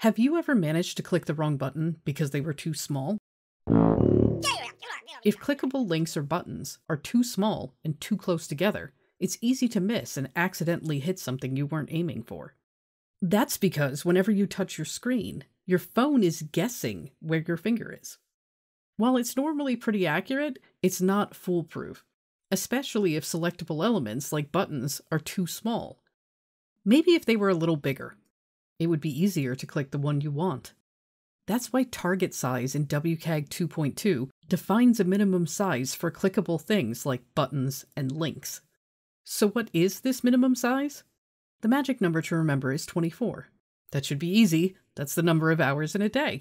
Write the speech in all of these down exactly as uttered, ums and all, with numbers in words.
Have you ever managed to click the wrong button because they were too small? If clickable links or buttons are too small and too close together, it's easy to miss and accidentally hit something you weren't aiming for. That's because whenever you touch your screen, your phone is guessing where your finger is. While it's normally pretty accurate, it's not foolproof, especially if selectable elements like buttons are too small. Maybe if they were a little bigger, it would be easier to click the one you want. That's why target size in W CAG two point two defines a minimum size for clickable things like buttons and links. So what is this minimum size? The magic number to remember is twenty-four. That should be easy. That's the number of hours in a day.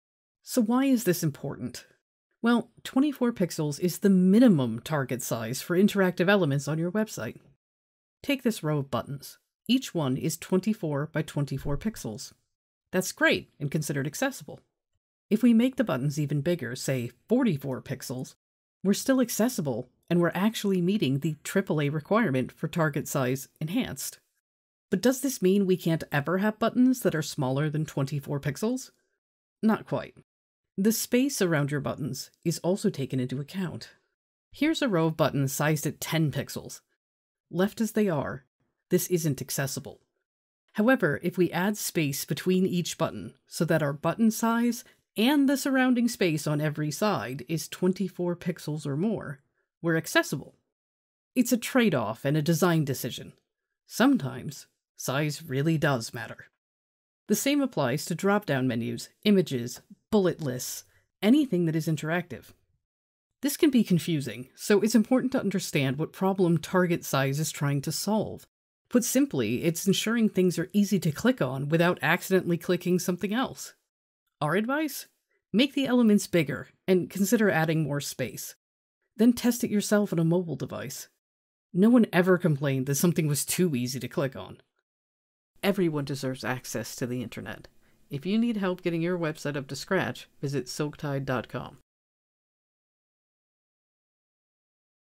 So why is this important? Well, twenty-four pixels is the minimum target size for interactive elements on your website. Take this row of buttons. Each one is twenty-four by twenty-four pixels. That's great and considered accessible. If we make the buttons even bigger, say forty-four pixels, we're still accessible and we're actually meeting the triple A requirement for target size enhanced. But does this mean we can't ever have buttons that are smaller than twenty-four pixels? Not quite. The space around your buttons is also taken into account. Here's a row of buttons sized at ten pixels. Left as they are, this isn't accessible. However, if we add space between each button so that our button size and the surrounding space on every side is twenty-four pixels or more, we're accessible. It's a trade-off and a design decision. Sometimes, size really does matter. The same applies to drop-down menus, images, bullet lists, anything that is interactive. This can be confusing, so it's important to understand what problem target size is trying to solve. Put simply, it's ensuring things are easy to click on without accidentally clicking something else. Our advice? Make the elements bigger and consider adding more space. Then test it yourself on a mobile device. No one ever complained that something was too easy to click on. Everyone deserves access to the internet. If you need help getting your website up to scratch, visit silk tide dot com.